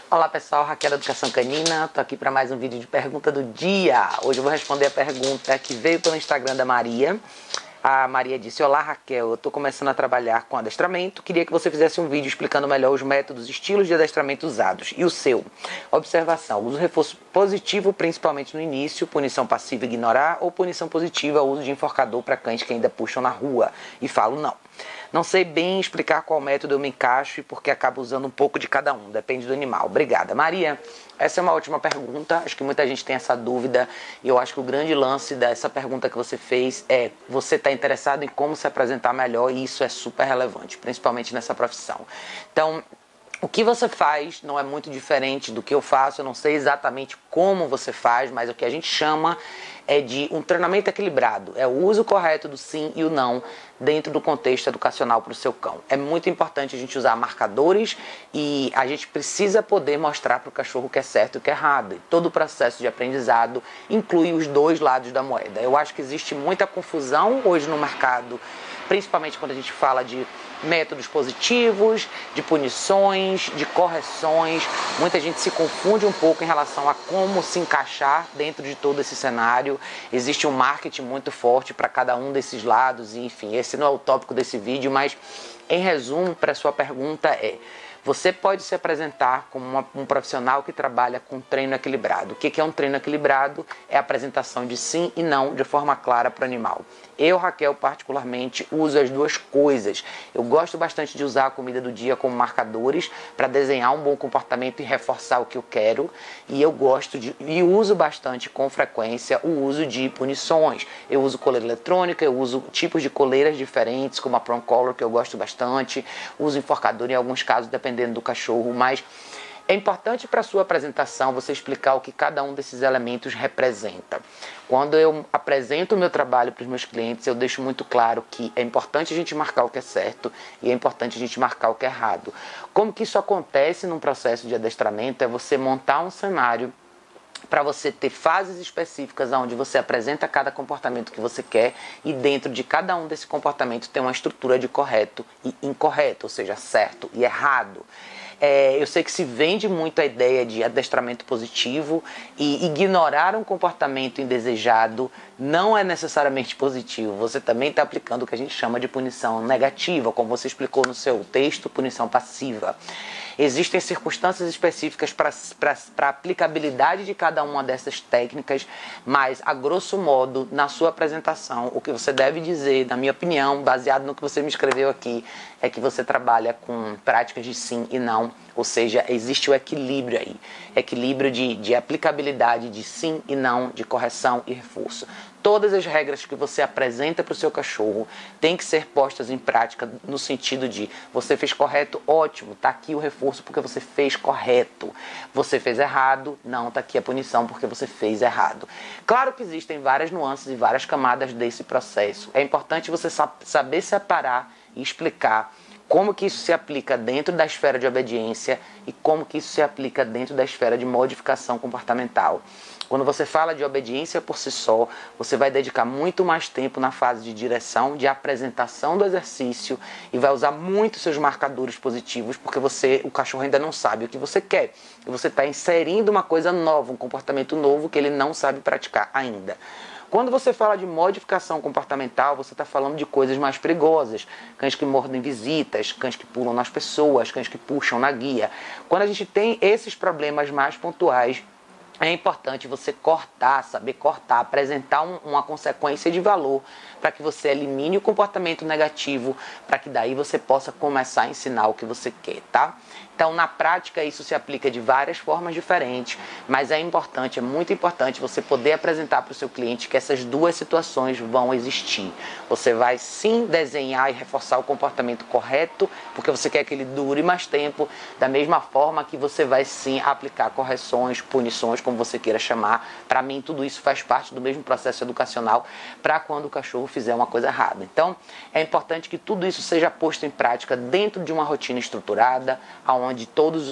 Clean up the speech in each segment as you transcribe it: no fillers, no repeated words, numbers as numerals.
Olá pessoal, Raquel da Educação Canina, tô aqui para mais um vídeo de pergunta do dia. Hoje eu vou responder a pergunta que veio pelo Instagram da Maria. A Maria disse: olá Raquel, eu tô começando a trabalhar com adestramento, queria que você fizesse um vídeo explicando melhor os métodos e estilos de adestramento usados. E o seu? Observação: uso reforço positivo, principalmente no início, punição passiva ignorar, ou punição positiva, uso de enforcador para cães que ainda puxam na rua. E falo não. Não sei bem explicar qual método eu me encaixo e porque acabo usando um pouco de cada um, depende do animal. Obrigada. Maria, essa é uma ótima pergunta, acho que muita gente tem essa dúvida e eu acho que o grande lance dessa pergunta que você fez é você está interessado em como se apresentar melhor e isso é super relevante, principalmente nessa profissão. Então, o que você faz não é muito diferente do que eu faço, eu não sei exatamente como você faz, mas o que a gente chama é de um treinamento equilibrado, é o uso correto do sim e o não dentro do contexto educacional para o seu cão. É muito importante a gente usar marcadores e a gente precisa poder mostrar para o cachorro o que é certo e o que é errado. E todo o processo de aprendizado inclui os dois lados da moeda. Eu acho que existe muita confusão hoje no mercado, principalmente quando a gente fala de métodos positivos, de punições, de correções. Muita gente se confunde um pouco em relação a como se encaixar dentro de todo esse cenário. Existe um marketing muito forte para cada um desses lados e, enfim, esse não é o tópico desse vídeo, mas em resumo, para a sua pergunta você pode se apresentar como um profissional que trabalha com treino equilibrado. O que é um treino equilibrado? É a apresentação de sim e não de forma clara para o animal. Eu, Raquel, particularmente, uso as duas coisas. Eu gosto bastante de usar a comida do dia como marcadores para desenhar um bom comportamento e reforçar o que eu quero. E eu gosto e uso bastante com frequência o uso de punições. Eu uso coleira eletrônica, eu uso tipos de coleiras diferentes, como a Prong Collar, que eu gosto bastante. Uso enforcador em alguns casos, dependendo do cachorro, mas é importante para a sua apresentação você explicar o que cada um desses elementos representa. Quando eu apresento o meu trabalho para os meus clientes, eu deixo muito claro que é importante a gente marcar o que é certo e é importante a gente marcar o que é errado. Como que isso acontece num processo de adestramento? É você montar um cenário para você ter fases específicas onde você apresenta cada comportamento que você quer e dentro de cada um desse comportamento tem uma estrutura de correto e incorreto, ou seja, certo e errado. Eu sei que se vende muito a ideia de adestramento positivo e ignorar um comportamento indesejado não é necessariamente positivo. Você também está aplicando o que a gente chama de punição negativa, como você explicou no seu texto, punição passiva. Existem circunstâncias específicas para a aplicabilidade de cada uma dessas técnicas, mas, a grosso modo, na sua apresentação, o que você deve dizer, na minha opinião, baseado no que você me escreveu aqui, é que você trabalha com práticas de sim e não, ou seja, existe o equilíbrio aí, equilíbrio de aplicabilidade de sim e não, de correção e reforço. Todas as regras que você apresenta para o seu cachorro têm que ser postas em prática no sentido de você fez correto, ótimo, está aqui o reforço porque você fez correto. Você fez errado, não, está aqui a punição porque você fez errado. Claro que existem várias nuances e várias camadas desse processo. É importante você saber separar e explicar como que isso se aplica dentro da esfera de obediência e como que isso se aplica dentro da esfera de modificação comportamental. Quando você fala de obediência por si só, você vai dedicar muito mais tempo na fase de direção, de apresentação do exercício e vai usar muito seus marcadores positivos porque o cachorro ainda não sabe o que você quer. E você está inserindo uma coisa nova, um comportamento novo que ele não sabe praticar ainda. Quando você fala de modificação comportamental, você está falando de coisas mais perigosas. Cães que mordem visitas, cães que pulam nas pessoas, cães que puxam na guia. Quando a gente tem esses problemas mais pontuais, é importante você saber cortar, apresentar uma consequência de valor para que você elimine o comportamento negativo, para que daí você possa começar a ensinar o que você quer, tá? Então, na prática, isso se aplica de várias formas diferentes, mas é muito importante você poder apresentar para o seu cliente que essas duas situações vão existir. Você vai sim desenhar e reforçar o comportamento correto, porque você quer que ele dure mais tempo, da mesma forma que você vai sim aplicar correções, punições, como você queira chamar. Para mim, tudo isso faz parte do mesmo processo educacional para quando o cachorro fizer uma coisa errada. Então, é importante que tudo isso seja posto em prática dentro de uma rotina estruturada, onde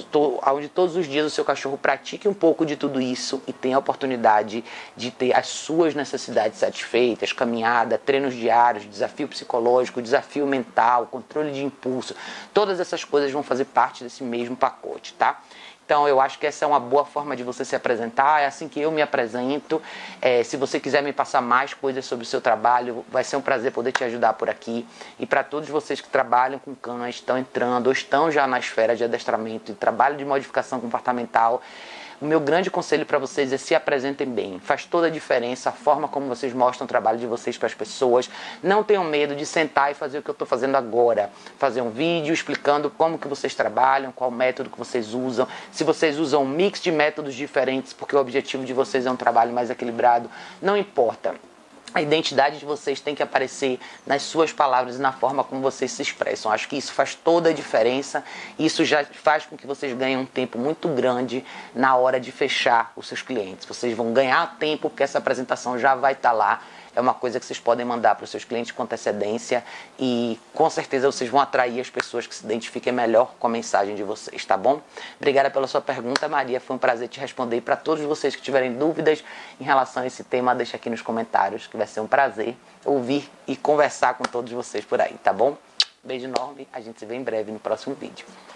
todos os dias o seu cachorro pratique um pouco de tudo isso e tenha a oportunidade de ter as suas necessidades satisfeitas, caminhada, treinos diários, desafio psicológico, desafio mental, controle de impulso. Todas essas coisas vão fazer parte desse mesmo pacote, tá? Então eu acho que essa é uma boa forma de você se apresentar, é assim que eu me apresento. Se você quiser me passar mais coisas sobre o seu trabalho, vai ser um prazer poder te ajudar por aqui. E para todos vocês que trabalham com cães, estão entrando ou estão já na esfera de adestramento e trabalho de modificação comportamental, o meu grande conselho para vocês é se apresentem bem. Faz toda a diferença a forma como vocês mostram o trabalho de vocês para as pessoas. Não tenham medo de sentar e fazer o que eu estou fazendo agora. Fazer um vídeo explicando como que vocês trabalham, qual método que vocês usam. Se vocês usam um mix de métodos diferentes, porque o objetivo de vocês é um trabalho mais equilibrado, não importa. A identidade de vocês tem que aparecer nas suas palavras e na forma como vocês se expressam. Acho que isso faz toda a diferença. Isso já faz com que vocês ganhem um tempo muito grande na hora de fechar os seus clientes. Vocês vão ganhar tempo porque essa apresentação já vai estar lá. É uma coisa que vocês podem mandar para os seus clientes com antecedência e com certeza vocês vão atrair as pessoas que se identifiquem melhor com a mensagem de vocês, tá bom? Obrigada pela sua pergunta, Maria. Foi um prazer te responder. E para todos vocês que tiverem dúvidas em relação a esse tema, deixa aqui nos comentários, que vai ser um prazer ouvir e conversar com todos vocês por aí, tá bom? Beijo enorme. A gente se vê em breve no próximo vídeo.